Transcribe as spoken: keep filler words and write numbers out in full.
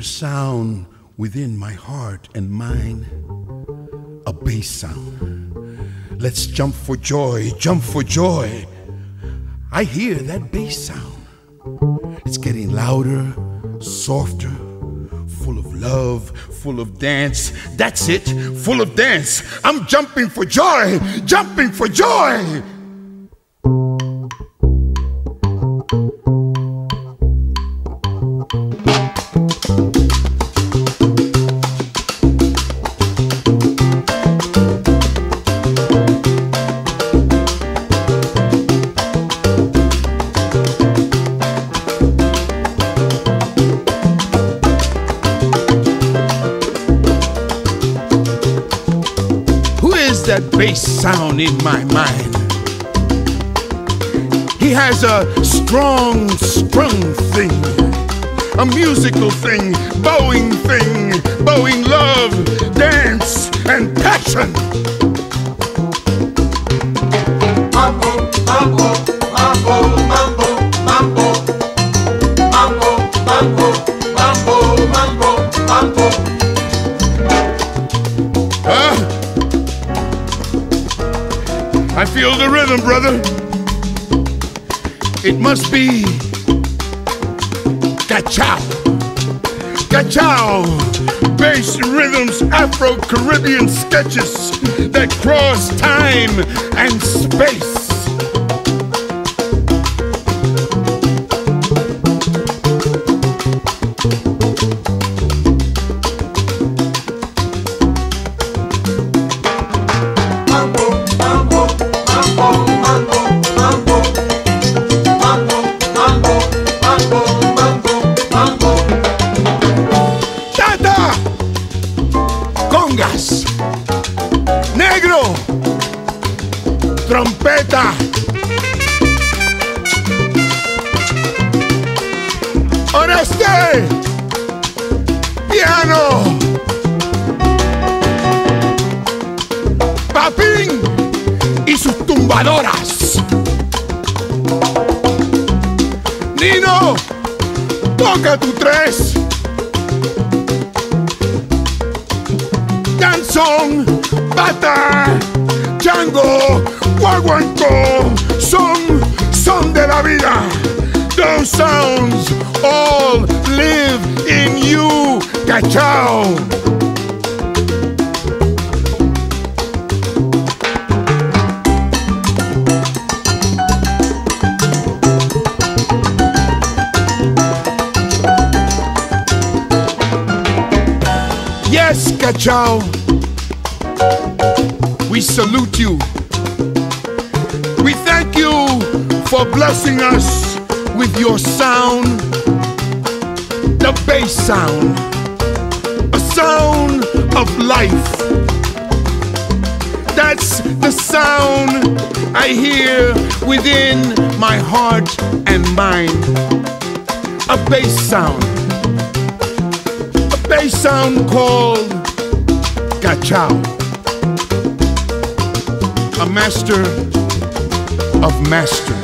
sound within my heart and mind, a bass sound. Let's jump for joy, jump for joy. I hear that bass sound. It's getting louder, softer, full of love, full of dance. That's it, full of dance. I'm jumping for joy, jumping for joy. That bass sound in my mind. He has a strong, strong thing, a musical thing, bowing thing, bowing love, dance, and passion. Mambo, mambo, mambo, mambo, mambo, mambo, mambo, mambo, mambo, mambo. Huh? I feel the rhythm, brother. It must be Cachao. Cachao. Bass rhythms, Afro-Caribbean sketches that cross time and space. Negro, trompeta, Oreste, piano, Papín y sus tumbadoras. Nino, toca tu tres. Danzón, bata, chango, guaguancó, son, son de la vida. Those sounds all live in you, Cachao. Yes, Cachao, we salute you. We thank you for blessing us with your sound, the bass sound, a sound of life. That's the sound I hear within my heart and mind, a bass sound. Bass sound called Cachao, a master of masters.